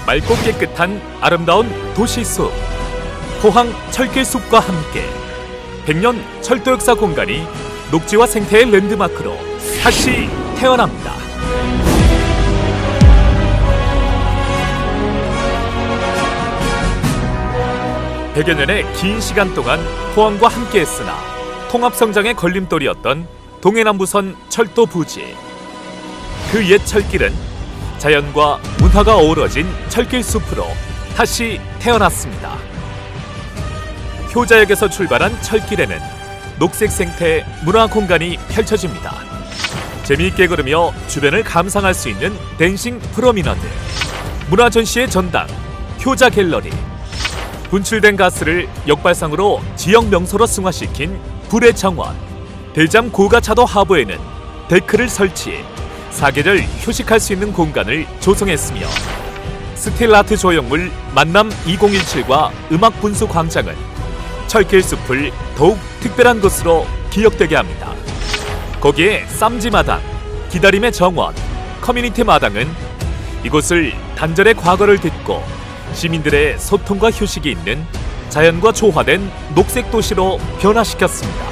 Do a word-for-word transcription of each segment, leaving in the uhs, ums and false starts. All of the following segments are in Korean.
맑고 깨끗한 아름다운 도시숲, 포항 철길숲과 함께 백 년 철도 역사 공간이 녹지와 생태의 랜드마크로 다시 태어납니다. 백여 년의 긴 시간 동안 포항과 함께했으나 통합성장의 걸림돌이었던 동해남부선 철도 부지. 그 옛 철길은 자연과 문화가 어우러진 철길숲으로 다시 태어났습니다. 효자역에서 출발한 철길에는 녹색 생태 문화 공간이 펼쳐집니다. 재미있게 걸으며 주변을 감상할 수 있는 댄싱 프로미너들, 문화 전시의 전당, 효자 갤러리, 분출된 가스를 역발상으로 지역 명소로 승화시킨 불의 정원, 대잠 고가차도 하부에는 데크를 설치해 사계절 휴식할 수 있는 공간을 조성했으며 스틸아트 조형물 만남 이천십칠과 음악 분수 광장은 철길숲을 더욱 특별한 곳으로 기억되게 합니다. 거기에 쌈지마당, 기다림의 정원, 커뮤니티 마당은 이곳을 단절의 과거를 딛고 시민들의 소통과 휴식이 있는 자연과 조화된 녹색 도시로 변화시켰습니다.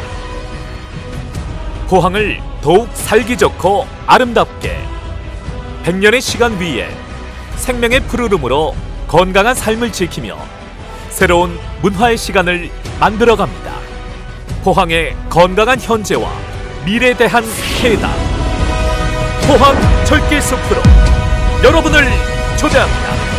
포항을 더욱 살기 좋고 아름답게 백 년의 시간 위에 생명의 푸르름으로 건강한 삶을 지키며 새로운 문화의 시간을 만들어갑니다. 포항의 건강한 현재와 미래에 대한 해답, 포항 철길숲으로 여러분을 초대합니다.